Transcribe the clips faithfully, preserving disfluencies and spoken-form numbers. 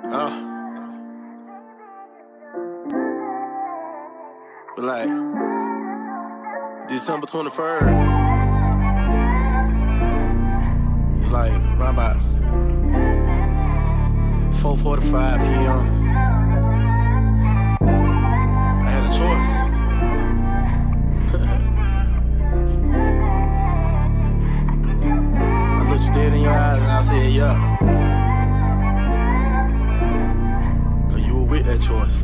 Uh. But like, December twenty-first, like, around about four forty-five p m I had a choice. I looked you dead in your eyes and I said, yeah. Cause you were with that choice.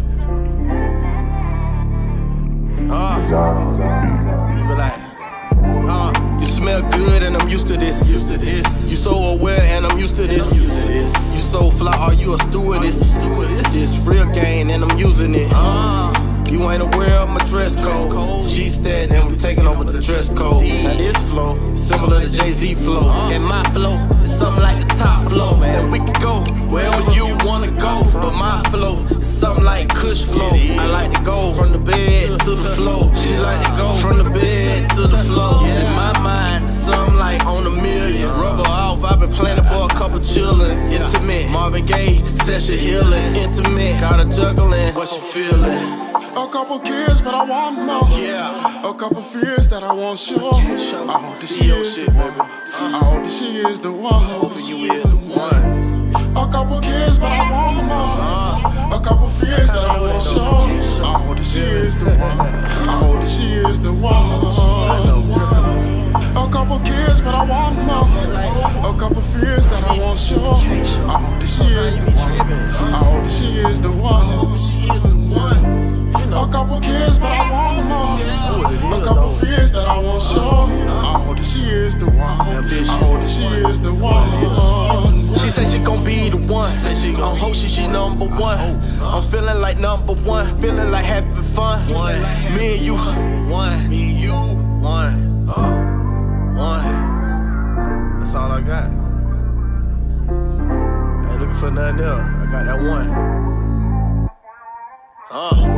Uh, you be like, uh, you smell good and I'm used to this. Used to this. You so aware and I'm used to this. Used to this. You so fly, are you a stewardess? Stewardess. This real game and I'm using it. Uh, you ain't aware of my dress code. Kush Gstat and we taking over the dress code. Now this flow similar to Jay-Z flow, and my flow is something like the top flow. And we can go wherever you wanna go, but my flow is something like Kush flow. I like to go from the bed to the floor. She like to go from the bed to the floor. In my mind, it's something like on a million. Rubber off, I've been planning for a couple chillin'. Intimate, Marvin Gaye, session healing. Intimate, got her juggling, what she feeling? A couple kids, but I want more. Yeah. A couple fears that I won't show. I hope that she is the one. I hope that she is the one. Hoping you is the one. A couple kids, but I want more. A couple fears that I won't show. I hope that she is the one. I hope that she is the one. A couple kids, but I want more. A couple fears that I won't show. I hope that she is the one. I hope that she is the one. She is the one. A couple kids, but I want more. A couple fears that I won't show. I hope that she is the one. I hope that she is the one. She said she gon' be the one. Said she gon' hope she she number one. I'm feeling like number one. Feeling like having fun. Me and you, one. Me and you, one. Uh, one. That's all I got. I ain't looking for nothing else. I got that one. Uh.